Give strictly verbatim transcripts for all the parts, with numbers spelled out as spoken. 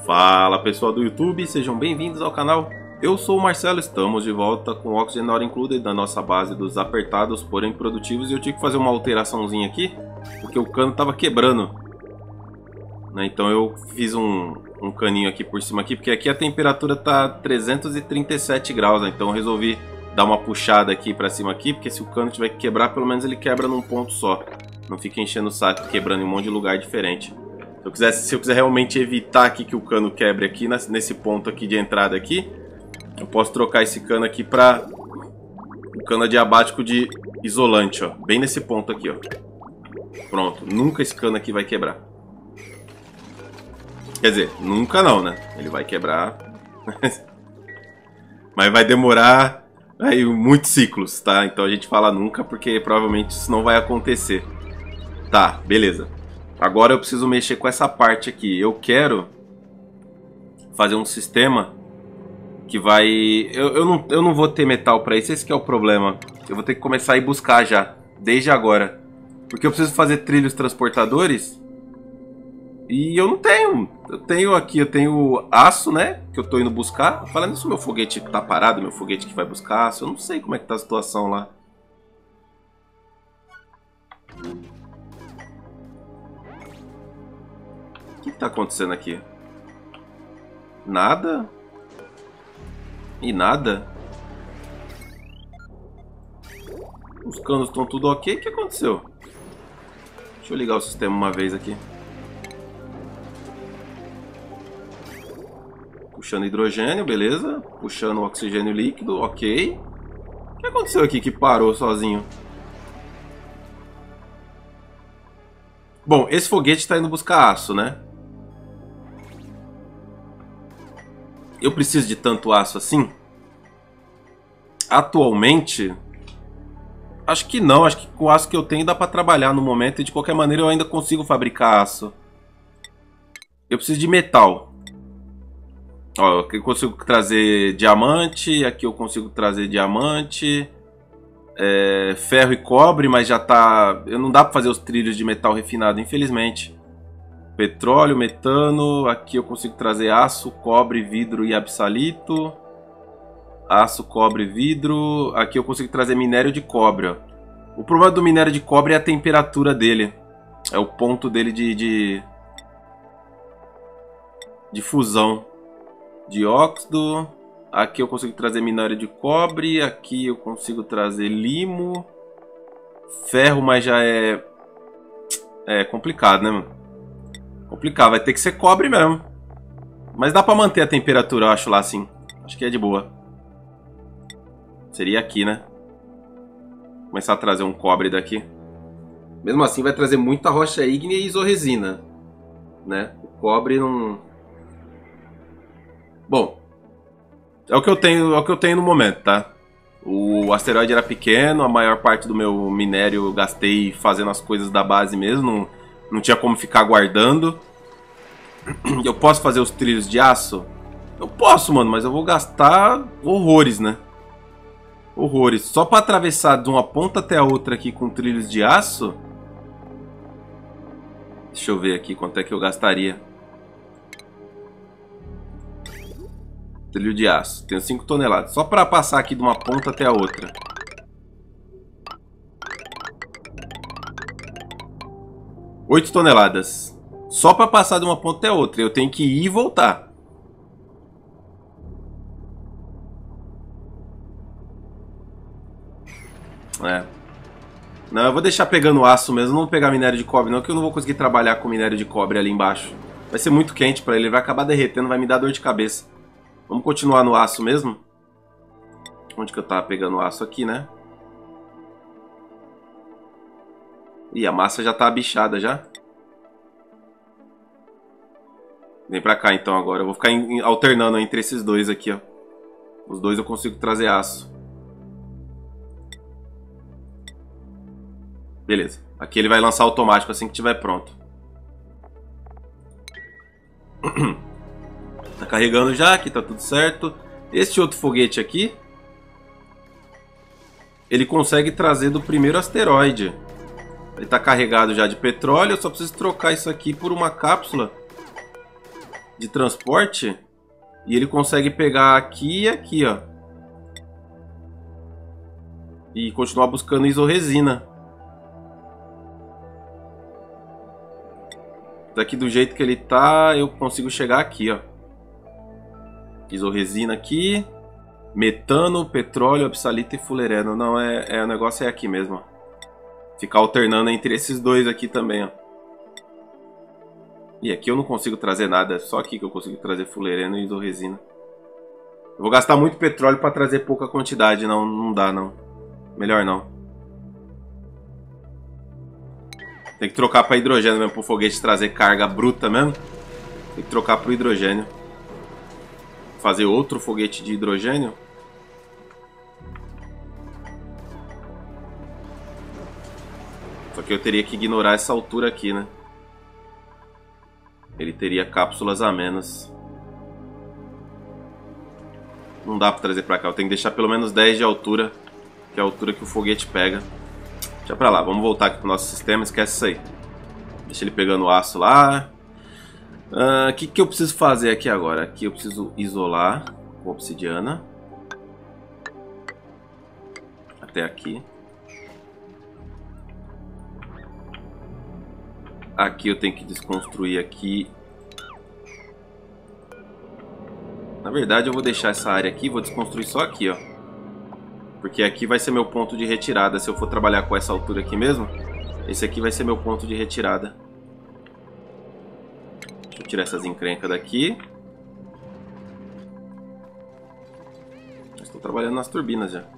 Fala pessoal do YouTube, sejam bem-vindos ao canal. Eu sou o Marcelo, estamos de volta com o Oxygen Not Included da nossa base dos apertados, porém produtivos. E eu tive que fazer uma alteraçãozinha aqui, porque o cano estava quebrando, né? Então eu fiz um, um caninho aqui por cima, aqui, porque aqui a temperatura tá trezentos e trinta e sete graus, né? Então eu resolvi dar uma puxada aqui para cima aqui, porque se o cano tiver que quebrar, pelo menos ele quebra num ponto só. Não fica enchendo o saco, quebrando em um monte de lugar diferente. Se eu quiser, se eu quiser realmente evitar aqui que o cano quebre aqui, nesse ponto aqui de entrada aqui, eu posso trocar esse cano aqui para o cano adiabático de isolante, ó. Bem nesse ponto aqui, ó. Pronto, nunca esse cano aqui vai quebrar. Quer dizer, nunca não, né? Ele vai quebrar. Mas vai demorar aí muitos ciclos, tá? Então a gente fala nunca porque provavelmente isso não vai acontecer. Tá, beleza. Agora eu preciso mexer com essa parte aqui. Eu quero fazer um sistema que vai... Eu, eu, não, eu não vou ter metal para isso, esse que é o problema. Eu vou ter que começar a ir buscar já, desde agora. Porque eu preciso fazer trilhos transportadores e eu não tenho. Eu tenho aqui, eu tenho aço, né? Que eu tô indo buscar. Falando isso, meu foguete tá parado, meu foguete que vai buscar aço. Eu não sei como é que tá a situação lá. O que que tá acontecendo aqui? Nada? E nada? Os canos estão tudo ok? O que aconteceu? Deixa eu ligar o sistema uma vez aqui. Puxando hidrogênio, beleza. Puxando oxigênio líquido, ok. O que aconteceu aqui que parou sozinho? Bom, esse foguete está indo buscar aço, né? Eu preciso de tanto aço assim? Atualmente, acho que não. Acho que com o aço que eu tenho dá para trabalhar no momento. E de qualquer maneira eu ainda consigo fabricar aço. Eu preciso de metal. Ó, aqui eu consigo trazer diamante. Aqui eu consigo trazer diamante. É, ferro e cobre, mas já tá... Eu não dá para fazer os trilhos de metal refinado, infelizmente. Petróleo, metano, aqui eu consigo trazer aço, cobre, vidro e absalito. Aço, cobre, vidro. Aqui eu consigo trazer minério de cobre, ó. O problema do minério de cobre é a temperatura dele. É o ponto dele de... De, de fusão. Dióxido. Aqui eu consigo trazer minério de cobre. Aqui eu consigo trazer limo. Ferro, mas já é... É complicado, né, mano? Complicado, vai ter que ser cobre mesmo. Mas dá pra manter a temperatura, eu acho, lá assim. Acho que é de boa. Seria aqui, né? Começar a trazer um cobre daqui. Mesmo assim vai trazer muita rocha ígnea e isorresina, né? O cobre não... Bom, é o que eu tenho, é o que eu tenho no momento, tá? O asteroide era pequeno, a maior parte do meu minério eu gastei fazendo as coisas da base mesmo. Não... Não tinha como ficar guardando. Eu posso fazer os trilhos de aço? Eu posso, mano, mas eu vou gastar horrores, né? Horrores. Só para atravessar de uma ponta até a outra aqui com trilhos de aço. Deixa eu ver aqui quanto é que eu gastaria. Trilho de aço. Tenho cinco toneladas. Só para passar aqui de uma ponta até a outra. oito toneladas. Só para passar de uma ponta até outra. Eu tenho que ir e voltar. É. Não, eu vou deixar pegando aço mesmo. Não vou pegar minério de cobre não, que eu não vou conseguir trabalhar com minério de cobre ali embaixo. Vai ser muito quente para ele. Ele vai acabar derretendo, vai me dar dor de cabeça. Vamos continuar no aço mesmo? Onde que eu tava pegando aço aqui, né? Ih, a massa já tá bichada já. Vem pra cá então agora. Eu vou ficar em, alternando entre esses dois aqui, ó. Os dois eu consigo trazer aço. Beleza. Aqui ele vai lançar automático assim que estiver pronto. Tá carregando já, aqui tá tudo certo. Este outro foguete aqui, ele consegue trazer do primeiro asteroide. Ele tá carregado já de petróleo, eu só preciso trocar isso aqui por uma cápsula de transporte e ele consegue pegar aqui e aqui, ó. E continuar buscando isorresina. Daqui do jeito que ele tá, eu consigo chegar aqui, ó. Isorresina aqui. Metano, petróleo, absalita e fulereno. Não, é, é, o negócio é aqui mesmo, ó. Ficar alternando entre esses dois aqui também, ó. E aqui eu não consigo trazer nada. É só aqui que eu consigo trazer fulereno e isorresina. Eu vou gastar muito petróleo para trazer pouca quantidade. Não, não dá, não. Melhor não. Tem que trocar para hidrogênio mesmo, pro foguete trazer carga bruta mesmo. Tem que trocar pro hidrogênio. Fazer outro foguete de hidrogênio. Só que eu teria que ignorar essa altura aqui, né? Ele teria cápsulas a menos. Não dá pra trazer pra cá. Eu tenho que deixar pelo menos dez de altura, que é a altura que o foguete pega. Deixa pra lá. Vamos voltar aqui pro nosso sistema. Esquece isso aí. Deixa ele pegando o aço lá. O uh, que, que eu preciso fazer aqui agora? Aqui eu preciso isolar com obsidiana. Até aqui. Aqui eu tenho que desconstruir aqui. Na verdade eu vou deixar essa área aqui e vou desconstruir só aqui, ó. Porque aqui vai ser meu ponto de retirada. Se eu for trabalhar com essa altura aqui mesmo, esse aqui vai ser meu ponto de retirada. Deixa eu tirar essas encrencas daqui. Estou trabalhando nas turbinas já.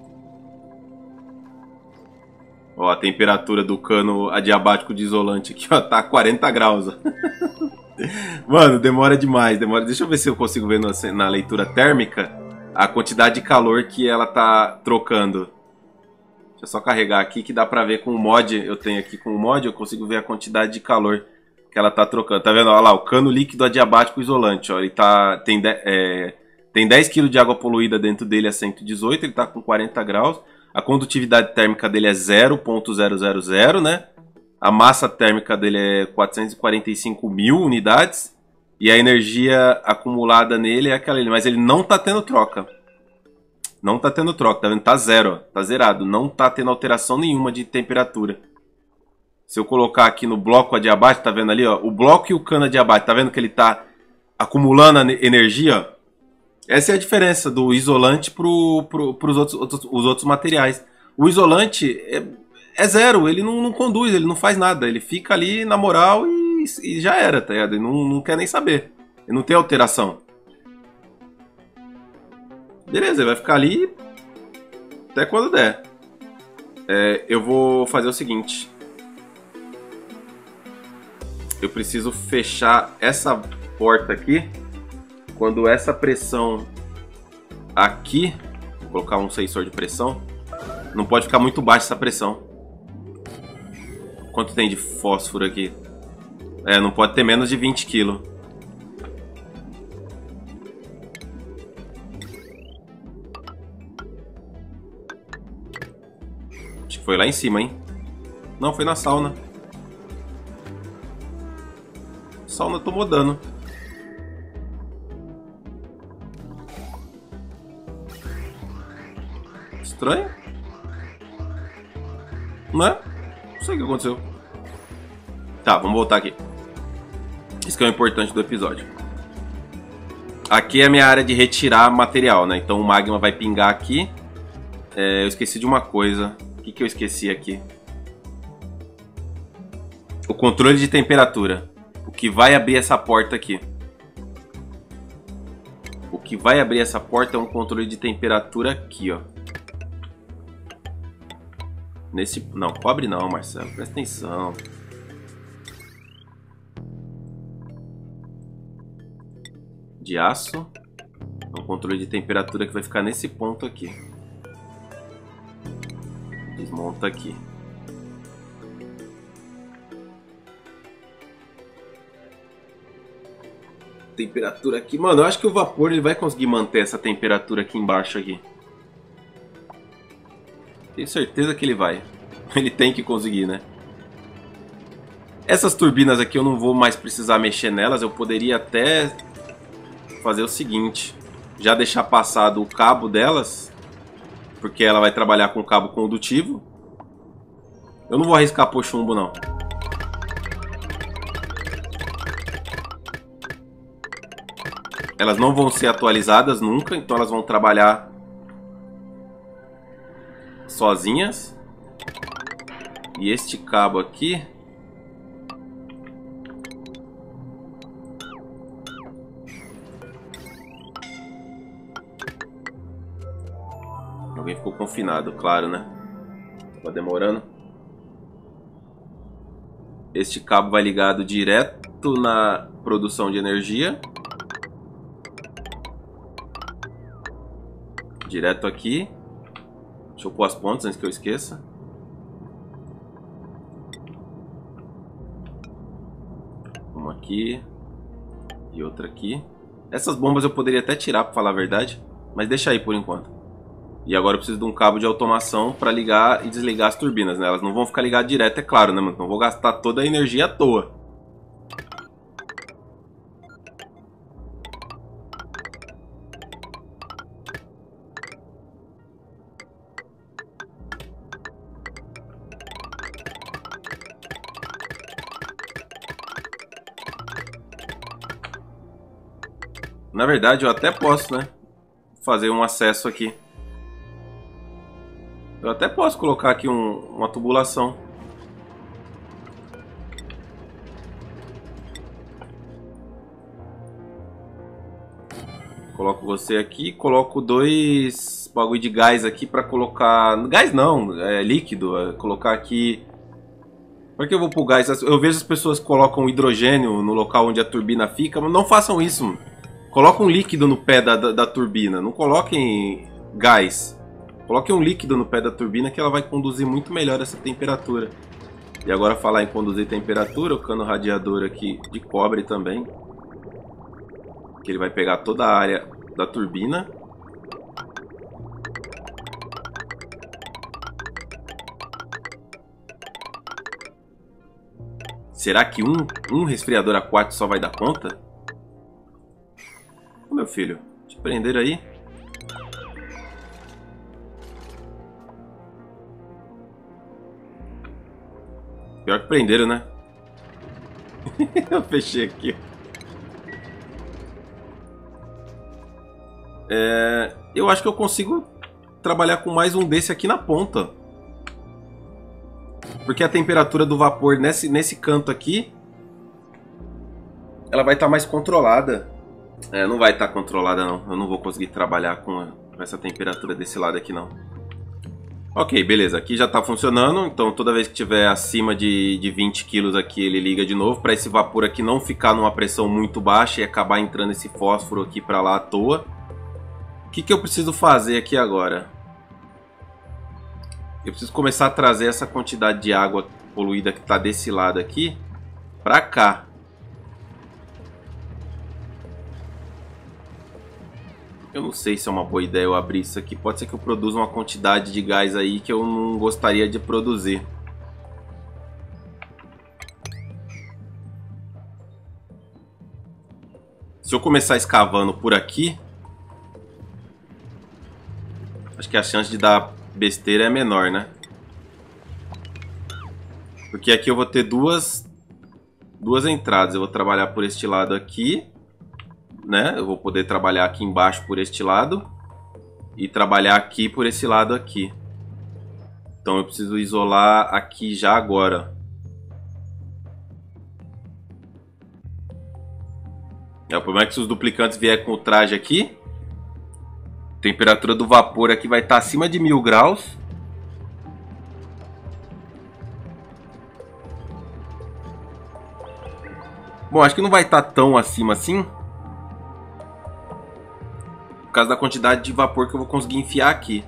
Ó, a temperatura do cano adiabático de isolante aqui, ó, tá quarenta graus. Ó. Mano, demora demais, demora. Deixa eu ver se eu consigo ver na, na leitura térmica a quantidade de calor que ela tá trocando. Deixa eu só carregar aqui que dá pra ver com o mod. Eu tenho aqui com o mod, eu consigo ver a quantidade de calor que ela tá trocando. Tá vendo? Olha lá, o cano líquido adiabático isolante, ó. Ele tá, tem, de, é, tem dez quilos de água poluída dentro dele a cento e dezoito, ele tá com quarenta graus. A condutividade térmica dele é zero ponto zero zero zero, né? A massa térmica dele é quatrocentos e quarenta e cinco mil unidades. E a energia acumulada nele é aquela ali. Mas ele não tá tendo troca. Não tá tendo troca, tá vendo? Tá zero, ó. Tá zerado. Não tá tendo alteração nenhuma de temperatura. Se eu colocar aqui no bloco adiabático, tá vendo ali, ó? O bloco e o cano adiabático, tá vendo que ele tá acumulando energia, ó? Essa é a diferença do isolante para pro, os outros, outros, os outros materiais. O isolante é, é zero, ele não, não conduz, ele não faz nada. Ele fica ali na moral e, e já era, tá ligado? Ele não, não quer nem saber. Ele não tem alteração. Beleza, ele vai ficar ali até quando der. É, eu vou fazer o seguinte. Eu preciso fechar essa porta aqui. Quando essa pressão aqui, vou colocar um sensor de pressão, não pode ficar muito baixa essa pressão. Quanto tem de fósforo aqui? É, não pode ter menos de vinte quilos. Acho que foi lá em cima, hein? Não, foi na sauna. Sauna tomou dano. Estranho? Não é? Não sei o que aconteceu. Tá, vamos voltar aqui. Isso que é o importante do episódio. Aqui é a minha área de retirar material, né? Então o magma vai pingar aqui. É, eu esqueci de uma coisa. O que, que eu esqueci aqui? O controle de temperatura. O que vai abrir essa porta aqui. O que vai abrir essa porta é um controle de temperatura aqui, ó. Nesse... Não, cobre não, Marcelo. Presta atenção. De aço. É um controle de temperatura que vai ficar nesse ponto aqui. Desmonta aqui. Temperatura aqui. Mano, eu acho que o vapor ele vai conseguir manter essa temperatura aqui embaixo aqui. Tenho certeza que ele vai. Ele tem que conseguir, né? Essas turbinas aqui eu não vou mais precisar mexer nelas. Eu poderia até fazer o seguinte. Já deixar passado o cabo delas. Porque ela vai trabalhar com cabo condutivo. Eu não vou arriscar pôr chumbo, não. Elas não vão ser atualizadas nunca, então elas vão trabalhar sozinhas. E este cabo aqui... Alguém ficou confinado, claro, né? Tá demorando. Este cabo vai ligado direto na produção de energia. Direto aqui. Deixa eu pôr as pontas antes que eu esqueça. Uma aqui. E outra aqui. Essas bombas eu poderia até tirar, pra falar a verdade. Mas deixa aí por enquanto. E agora eu preciso de um cabo de automação para ligar e desligar as turbinas, né? Elas não vão ficar ligadas direto, é claro, né, mano? Não vou gastar toda a energia à toa. Na verdade, eu até posso, né? Fazer um acesso aqui. Eu até posso colocar aqui um, uma tubulação. Coloco você aqui, coloco dois bagulho de gás aqui para colocar... Gás não, é líquido. É colocar aqui... Por que eu vou pro gás? Eu vejo as pessoas que colocam hidrogênio no local onde a turbina fica, mas não façam isso. Coloquem um líquido no pé da, da, da turbina, não coloquem gás. Coloque um líquido no pé da turbina que ela vai conduzir muito melhor essa temperatura. E agora falar em conduzir temperatura, o cano radiador aqui de cobre também. Que ele vai pegar toda a área da turbina. Será que um, um resfriador aquático só vai dar conta? Ô, meu filho, te prenderam aí? Pior que prenderam, né? Eu fechei aqui. É, eu acho que eu consigo trabalhar com mais um desse aqui na ponta. Porque a temperatura do vapor nesse, nesse canto aqui, ela vai estar mais controlada. É, não vai estar controlada não. Eu não vou conseguir trabalhar com, a, com essa temperatura desse lado aqui não. Ok, beleza. Aqui já está funcionando. Então toda vez que tiver acima de, de vinte quilos aqui, ele liga de novo. Para esse vapor aqui não ficar numa pressão muito baixa e acabar entrando esse fósforo aqui para lá à toa. O que, que eu preciso fazer aqui agora? Eu preciso começar a trazer essa quantidade de água poluída que está desse lado aqui para cá. Eu não sei se é uma boa ideia eu abrir isso aqui. Pode ser que eu produza uma quantidade de gás aí que eu não gostaria de produzir. Se eu começar escavando por aqui, acho que a chance de dar besteira é menor, né? Porque aqui eu vou ter duas, duas entradas. Eu vou trabalhar por este lado aqui. Né? Eu vou poder trabalhar aqui embaixo por este lado e trabalhar aqui por esse lado aqui. Então eu preciso isolar aqui já agora. É, o problema é que se os duplicantes vier com o traje aqui, a temperatura do vapor aqui vai estar acima de mil graus. Bom, acho que não vai estar tão acima assim. Por causa da quantidade de vapor que eu vou conseguir enfiar aqui.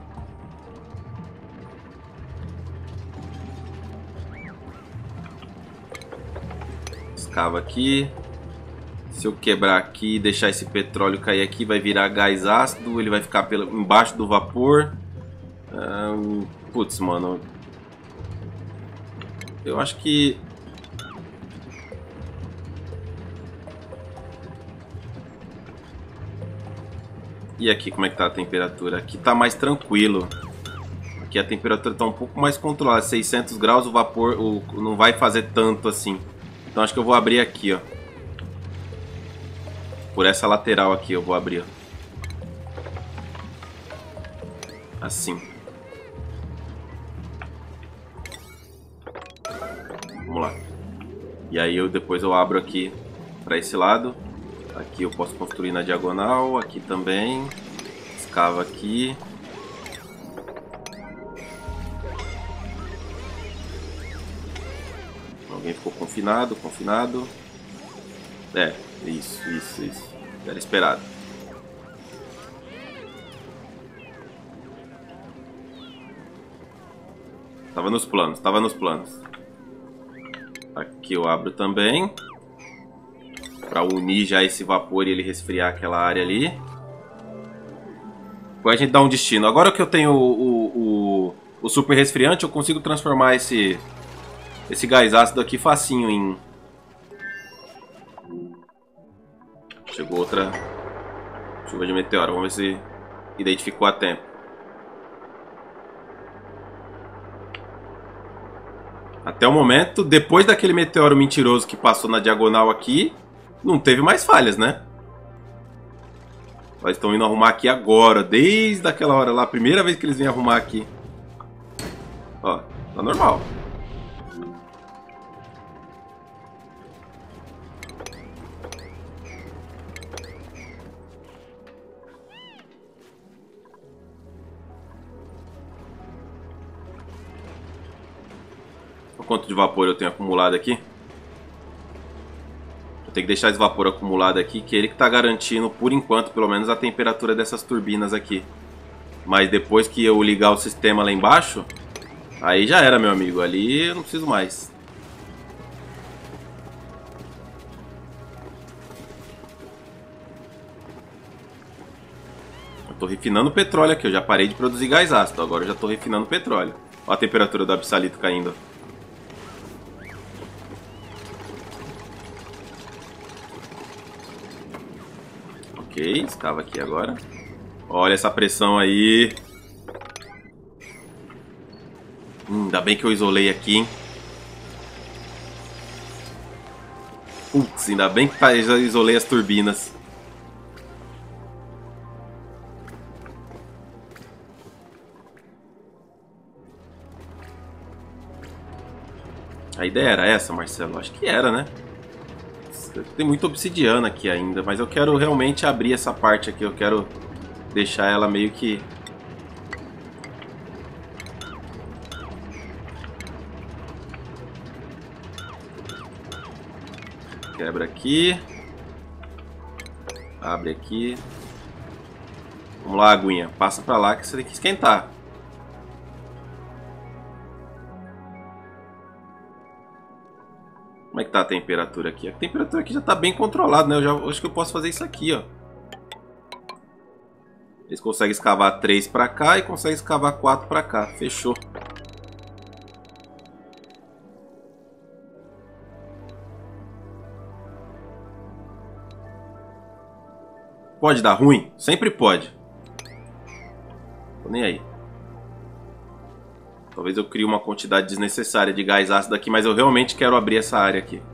Escava aqui. Se eu quebrar aqui e deixar esse petróleo cair aqui, vai virar gás ácido. Ele vai ficar pelo, embaixo do vapor. Hum, putz, mano. Eu acho que... E aqui, como é que tá a temperatura? Aqui tá mais tranquilo. Aqui a temperatura tá um pouco mais controlada. seiscentos graus, o vapor o, não vai fazer tanto assim. Então acho que eu vou abrir aqui, ó. Por essa lateral aqui eu vou abrir, ó. Assim. Vamos lá. E aí eu depois eu abro aqui para esse lado. Aqui eu posso construir na diagonal, aqui também. Escava aqui. Alguém ficou confinado, confinado. É, isso, isso, isso. Era esperado. Tava nos planos, tava nos planos. Aqui eu abro também. Pra unir já esse vapor e ele resfriar aquela área ali. Depois a gente dá um destino. Agora que eu tenho o, o, o, o super resfriante, eu consigo transformar esse, esse gás ácido aqui facinho em... Chegou outra chuva de meteoro. Vamos ver se identificou a tempo. Até o momento, depois daquele meteoro mentiroso que passou na diagonal aqui, não teve mais falhas, né? Eles estão indo arrumar aqui agora, desde aquela hora lá, a primeira vez que eles vêm arrumar aqui. Ó, tá normal. Quanto de vapor eu tenho acumulado aqui? Eu tenho que deixar esse vapor acumulado aqui, que é ele que está garantindo, por enquanto, pelo menos a temperatura dessas turbinas aqui. Mas depois que eu ligar o sistema lá embaixo, aí já era, meu amigo. Ali eu não preciso mais. Eu tô refinando o petróleo aqui. Eu já parei de produzir gás ácido. Agora eu já tô refinando o petróleo. Olha a temperatura do absalito caindo. Ok, escava aqui agora. Olha essa pressão aí. Hum, ainda bem que eu isolei aqui, hein? Putz, ainda bem que tá, já isolei as turbinas. A ideia era essa, Marcelo? Acho que era, né? Tem muita obsidiana aqui ainda, mas eu quero realmente abrir essa parte aqui. Eu quero deixar ela meio que... Quebra aqui. Abre aqui. Vamos lá, aguinha. Passa pra lá que você tem que esquentar. Como é que tá a temperatura aqui? A temperatura aqui já tá bem controlada, né? Eu já acho que eu posso fazer isso aqui, ó. Eles conseguem escavar três pra cá e conseguem escavar quatro pra cá. Fechou. Pode dar ruim? Sempre pode. Tô nem aí. Talvez eu crie uma quantidade desnecessária de gás ácido aqui, mas eu realmente quero abrir essa área aqui.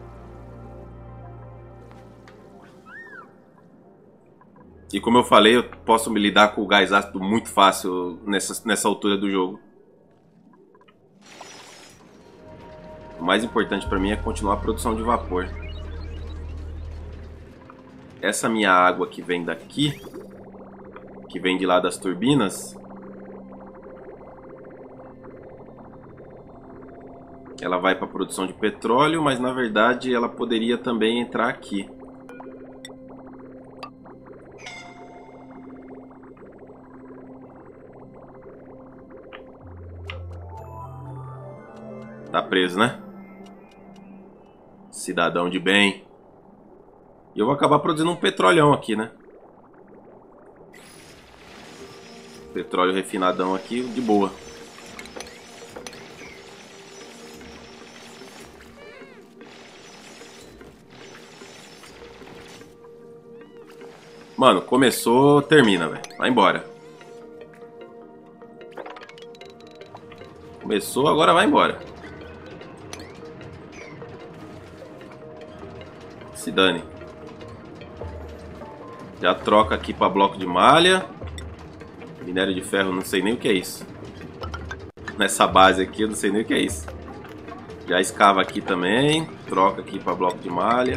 E como eu falei, eu posso me lidar com o gás ácido muito fácil nessa, nessa altura do jogo. O mais importante para mim é continuar a produção de vapor. Essa minha água que vem daqui, que vem de lá das turbinas, ela vai para a produção de petróleo, mas na verdade ela poderia também entrar aqui. Tá preso, né? Cidadão de bem. E eu vou acabar produzindo um petrolhão aqui, né? Petróleo refinadão aqui, de boa. Mano, começou, termina, velho. Vai embora. Começou, agora vai embora. Se dane. Já troca aqui pra bloco de malha. Minério de ferro, não sei nem o que é isso. Nessa base aqui, eu não sei nem o que é isso. Já escava aqui também. Troca aqui pra bloco de malha.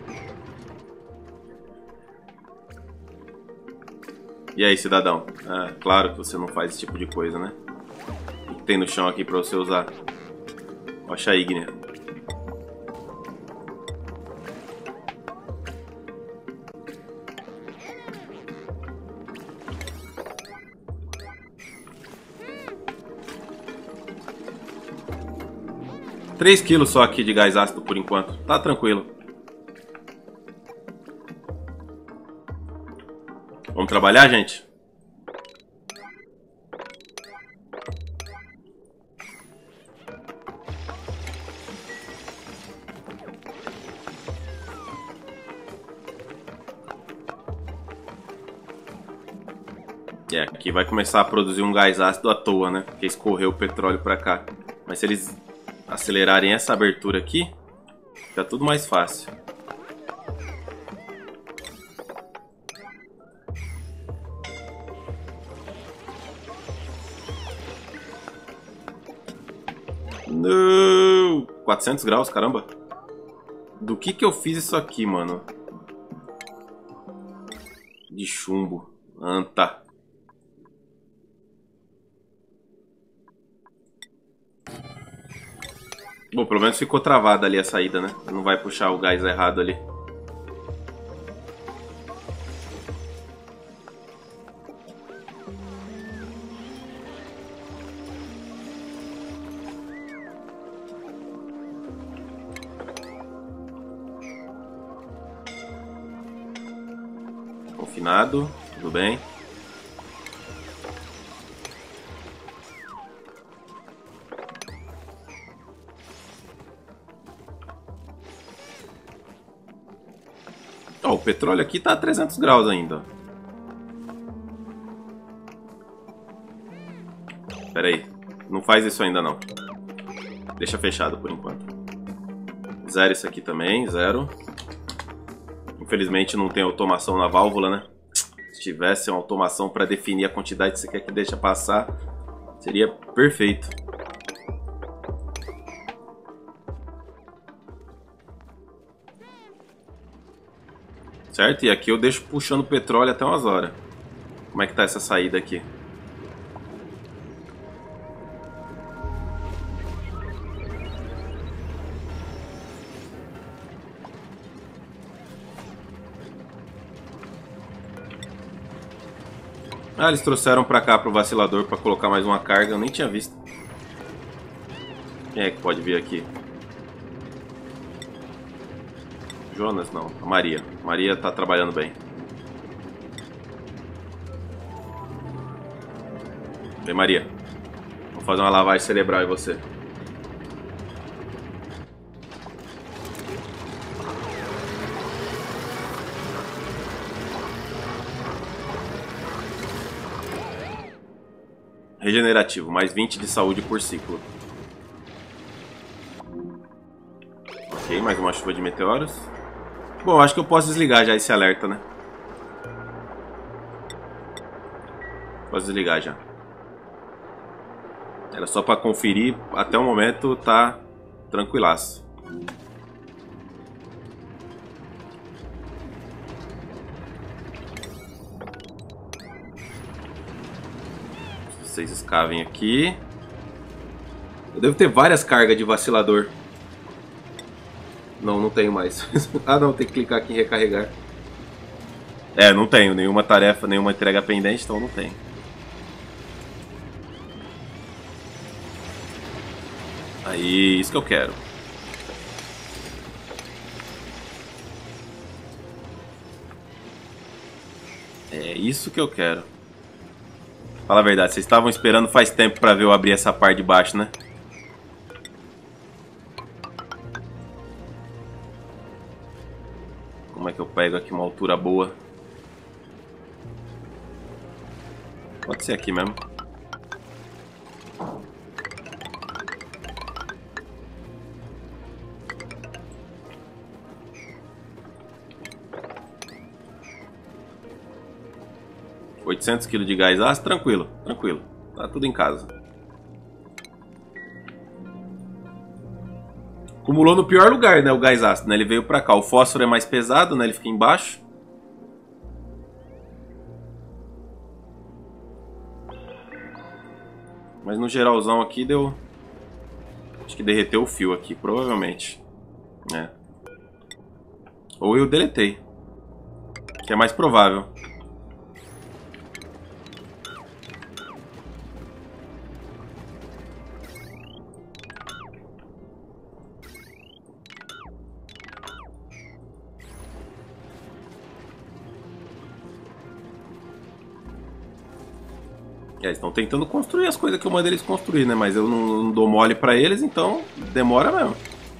E aí, cidadão? Ah, claro que você não faz esse tipo de coisa, né? O que tem no chão aqui pra você usar? Rocha ígnea. três quilos só aqui de gás ácido por enquanto. Tá tranquilo. Vamos trabalhar, gente? É, aqui vai começar a produzir um gás ácido à toa, né? Porque escorreu o petróleo pra cá. Mas se eles acelerarem essa abertura aqui, fica tudo mais fácil. Não! quatrocentos graus, caramba. Do que que eu fiz isso aqui, mano? De chumbo. Anta. Bom, pelo menos ficou travada ali a saída, né? Não vai puxar o gás errado ali. Confinado, tudo bem. Oh, o petróleo aqui tá a trezentos graus ainda. Pera aí, não faz isso ainda não. Deixa fechado por enquanto. Zero isso aqui também, zero. Infelizmente não tem automação na válvula, né? Se tivesse uma automação para definir a quantidade que você quer que deixa passar, seria perfeito. Certo? E aqui eu deixo puxando o petróleo até umas horas. Como é que tá essa saída aqui? Ah, eles trouxeram pra cá pro vacilador pra colocar mais uma carga. Eu nem tinha visto. Quem é que pode vir aqui? Jonas não, a Maria. Maria tá trabalhando bem. Vem, Maria. Vou fazer uma lavagem cerebral em você. Regenerativo, mais vinte de saúde por ciclo. Ok, mais uma chuva de meteoros. Bom, acho que eu posso desligar já esse alerta, né? Posso desligar já. Era só pra conferir. Até o momento tá tranquilaço. Vocês escavem aqui. Eu devo ter várias cargas de vacilador. Não, não tenho mais. Ah, não, tem que clicar aqui em recarregar. É, não tenho nenhuma tarefa, nenhuma entrega pendente, então não tenho. Aí, isso que eu quero. É isso que eu quero. Fala a verdade, vocês estavam esperando faz tempo pra ver eu abrir essa parte de baixo, né? Como é que eu pego aqui uma altura boa? Pode ser aqui mesmo. oitocentos quilos de gás ácido, tranquilo, tranquilo. Tá tudo em casa. Acumulou no pior lugar, né, o gás ácido, né? Ele veio pra cá. O fósforo é mais pesado, né? Ele fica embaixo. Mas no geralzão aqui deu... Acho que derreteu o fio aqui, provavelmente. É. Ou eu deletei. Que é mais provável. É, eles estão tentando construir as coisas que eu mandei eles construir, né? Mas eu não, não dou mole pra eles, então demora mesmo.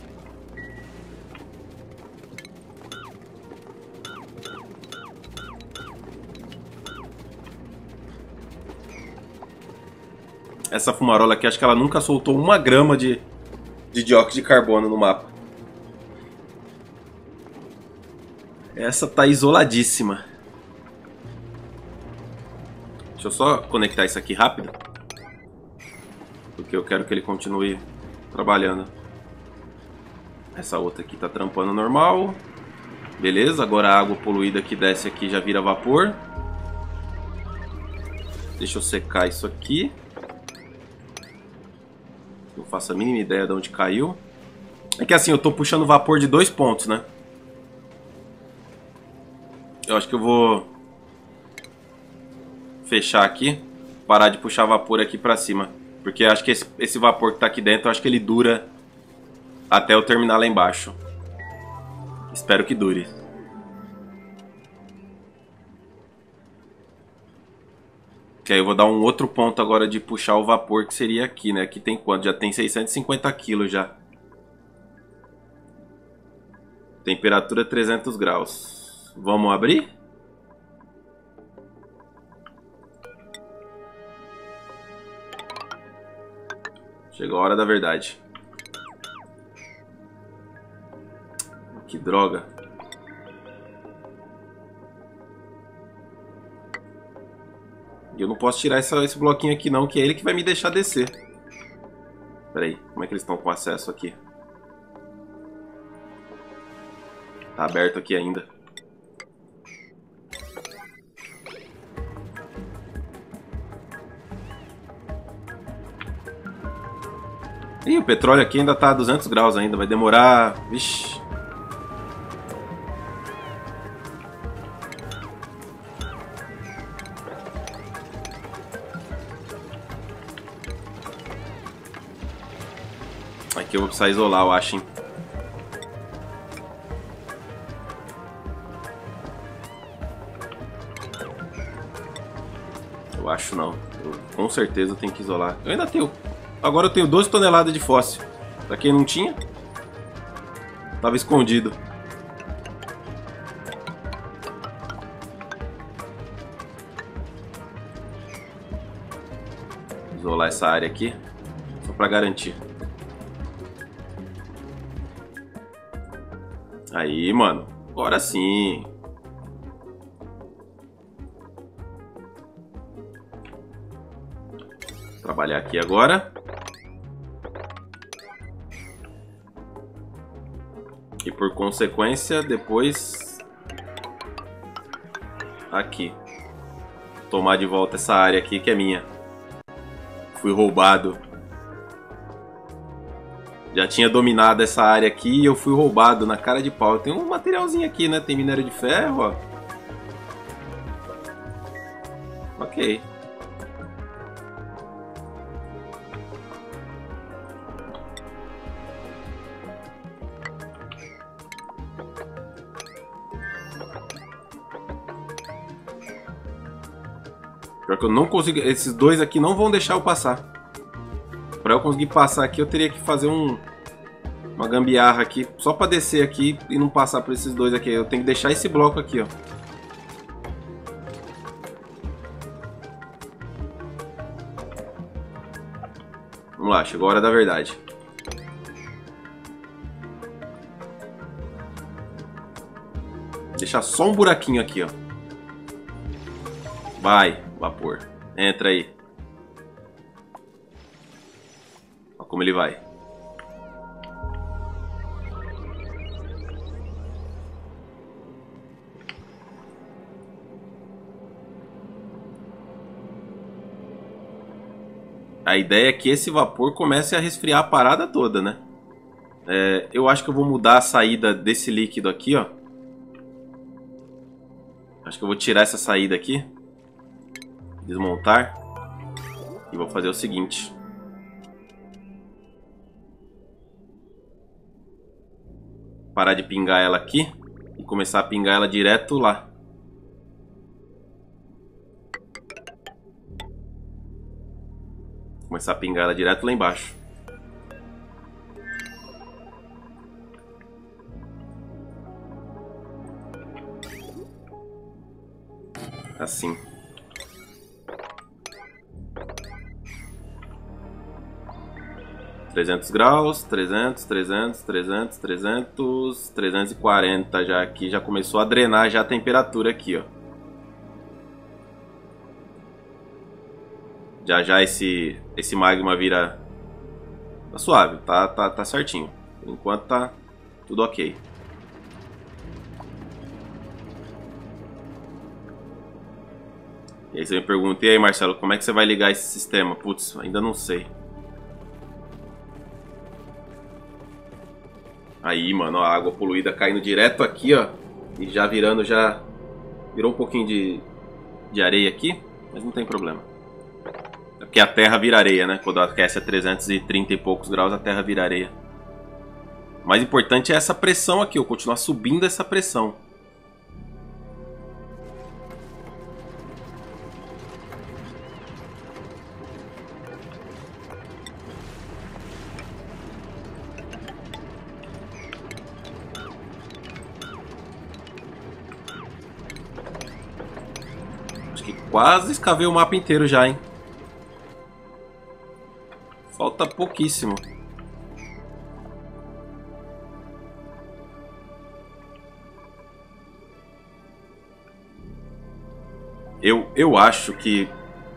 Essa fumarola aqui, acho que ela nunca soltou uma grama de, de dióxido de carbono no mapa. Essa tá isoladíssima. Deixa eu só conectar isso aqui rápido. Porque eu quero que ele continue trabalhando. Essa outra aqui tá trampando normal. Beleza, agora a água poluída que desce aqui já vira vapor. Deixa eu secar isso aqui. Não faço a mínima ideia de onde caiu. É que assim, eu tô puxando vapor de dois pontos, né? Eu acho que eu vou fechar aqui, parar de puxar vapor aqui pra cima, porque eu acho que esse, esse vapor que tá aqui dentro, eu acho que ele dura até eu terminar lá embaixo. Espero que dure. Que aí eu vou dar um outro ponto agora de puxar o vapor, que seria aqui, né? Aqui tem quanto? Já tem seiscentos e cinquenta quilos já. Temperatura trezentos graus. Vamos abrir? Chegou a hora da verdade. Que droga. E eu não posso tirar essa, esse bloquinho aqui não, que é ele que vai me deixar descer. Pera aí, como é que eles estão com acesso aqui? Tá aberto aqui ainda. Ih, o petróleo aqui ainda tá a duzentos graus ainda, vai demorar... Vixe. Aqui eu vou precisar isolar, eu acho, hein? Eu acho não. Eu, com certeza tenho que isolar. Eu ainda tenho... Agora eu tenho doze toneladas de fóssil. Pra quem não tinha, tava escondido. Isolar essa área aqui, só pra garantir. Aí, mano. Agora sim. Vou trabalhar aqui agora. E por consequência, depois aqui tomar de volta essa área aqui que é minha. Fui roubado. Já tinha dominado essa área aqui e eu fui roubado na cara de pau. Tem um materialzinho aqui, né? Tem minério de ferro, ó. Ok. Pior que eu não consigo... Esses dois aqui não vão deixar eu passar. Pra eu conseguir passar aqui, eu teria que fazer um... Uma gambiarra aqui, só pra descer aqui e não passar por esses dois aqui. Eu tenho que deixar esse bloco aqui, ó. Vamos lá, chegou a hora da verdade. Deixar só um buraquinho aqui, ó. Vai, vapor. Entra aí. Olha como ele vai. A ideia é que esse vapor comece a resfriar a parada toda, né? É, eu acho que eu vou mudar a saída desse líquido aqui, ó. Acho que eu vou tirar essa saída aqui. Desmontar. E vou fazer o seguinte. Parar de pingar ela aqui. E começar a pingar ela direto lá. Começar a pingar ela direto lá embaixo. Assim. trezentos graus, trezentos, trezentos, trezentos, trezentos, trezentos e quarenta já aqui. Já começou a drenar já a temperatura aqui, ó. Já já esse, esse magma vira... Tá suave, tá, tá, tá certinho. Por enquanto tá tudo ok. E aí você me pergunta, e aí Marcelo, como é que você vai ligar esse sistema? Putz, ainda não sei. Aí, mano, ó, a água poluída caindo direto aqui, ó. E já virando, já... Virou um pouquinho de, de areia aqui, mas não tem problema. É porque a terra vira areia, né? Quando aquece a trezentos e trinta e poucos graus, a terra vira areia. O mais importante é essa pressão aqui, ó. Continuar subindo essa pressão. Quase escavei o mapa inteiro já, hein? Falta pouquíssimo. Eu, eu acho que...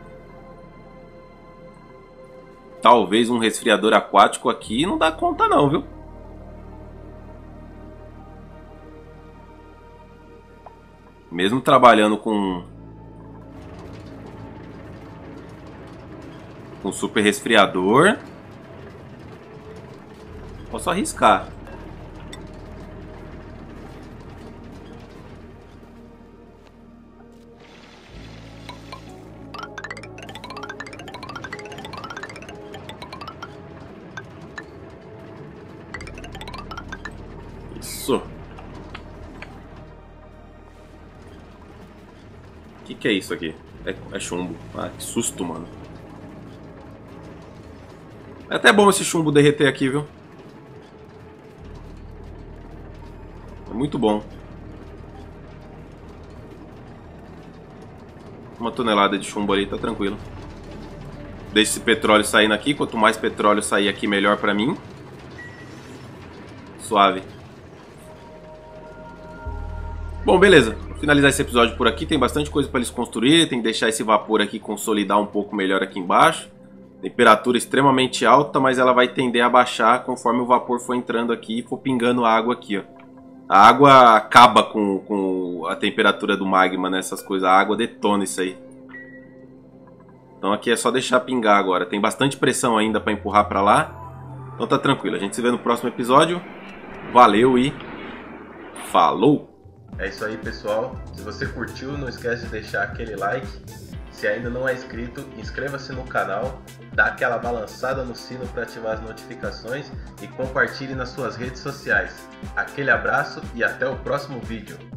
Talvez um resfriador aquático aqui não dá conta não, viu? Mesmo trabalhando com... Um super resfriador. Posso arriscar. Isso. O que, que é isso aqui? É, é chumbo. Ah, que susto, mano. É até bom esse chumbo derreter aqui, viu? É muito bom. Uma tonelada de chumbo ali, tá tranquilo. Deixa esse petróleo saindo aqui. Quanto mais petróleo sair aqui, melhor pra mim. Suave. Bom, beleza. Vou finalizar esse episódio por aqui. Tem bastante coisa pra eles construírem. Tem que deixar esse vapor aqui consolidar um pouco melhor aqui embaixo. Temperatura extremamente alta, mas ela vai tender a baixar conforme o vapor for entrando aqui e for pingando água aqui, ó. A água acaba com, com a temperatura do magma nessas coisas. A água detona isso aí. Então aqui é só deixar pingar agora. Tem bastante pressão ainda para empurrar para lá. Então tá tranquilo. A gente se vê no próximo episódio. Valeu e falou! É isso aí, pessoal. Se você curtiu, não esquece de deixar aquele like. Se ainda não é inscrito, inscreva-se no canal, dá aquela balançada no sino para ativar as notificações e compartilhe nas suas redes sociais. Aquele abraço e até o próximo vídeo.